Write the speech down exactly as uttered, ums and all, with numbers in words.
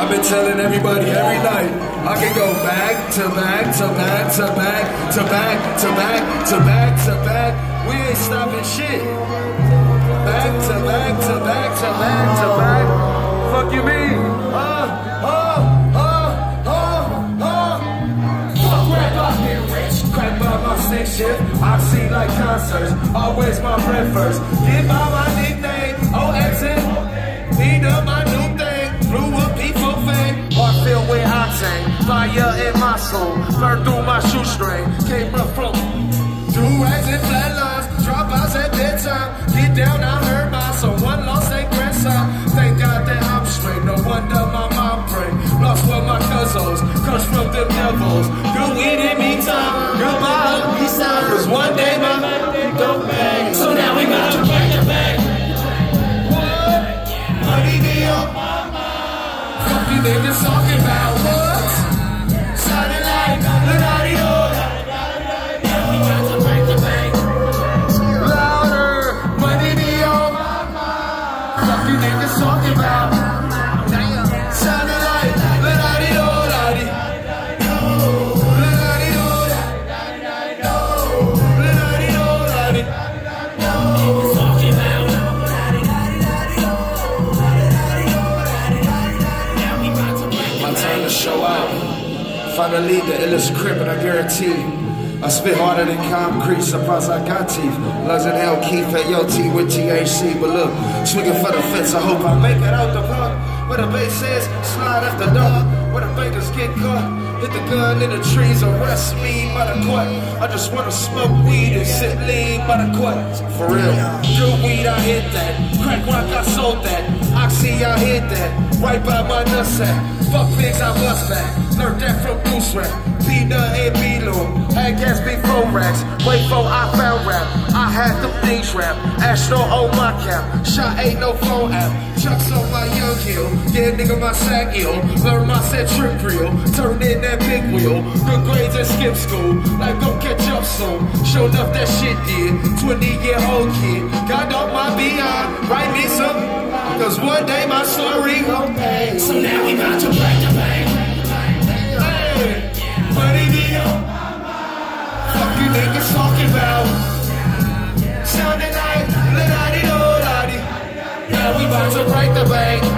I've been telling everybody every night, I can go back to back to back to back to back to back to back to back. We ain't stopping shit. Back to back to back to back to back. Fuck you mean? Uh, uh, uh, uh, uh. Fuck rap, I get rich. Crack by my six shift. I see like concerts. Always my bread first. Get by my nickname. Oh, exit. Need up my new thing. Blew up people fame. Heart filled with octane. Fire in my soul. Burn through my shoestring. Came up from do-rags and flatlines. Dropouts at bedtime. Get down, I heard my someone lost their grandson. Thank God that I'm straight. No wonder my mom prayed. Lost one of my cousins. Crushed from them devils. Good weed in me time. Goodbye, peace out. Cause one day my man go bang. So now we got to bang to bang. What? Money deal. Fuck you niggas talking about what? Sounding like Leonardo. Now we got to bang to bang. Louder. Money deal. Fuck you niggas talking about. Sounding like Leonardo. Show out. Finally, the illest crib, and I guarantee I spit harder than concrete. Surprise, I got teeth. Lugs and L Keith at your T with T H C. But look, swinging for the fence. I hope I make it out the park. Where the bass is, slide after dark. Where the bakers get caught. Hit the gun in the trees, arrest me by the court. I just wanna smoke weed and sit lean by the court. For real. Good weed, I hit that. Crack rock, I sold that. Oxy, I hit that. Right by my nutsack. Fuck pigs, I bust back. Learned that from Goose Rap. Peanut and B-Loo. Had gas before racks. Wait for I found rap. I had the things rap. Astro on my cap. Shot ain't no phone app. Chucks on my young hill. Yeah, nigga, my sack ill. Learn my set trip reel. Turn in that big wheel. Good grades and skip school. Like, go catch up soon. Showed up that shit did. twenty year old kid. Got off my behind. Write me some. Cause one day my story gon' pay. So now we got to bang to bang. Hey, money deal. Fuck you niggas talking about. Sounding like la-da-di-do-da-di. Now we about to break the bank.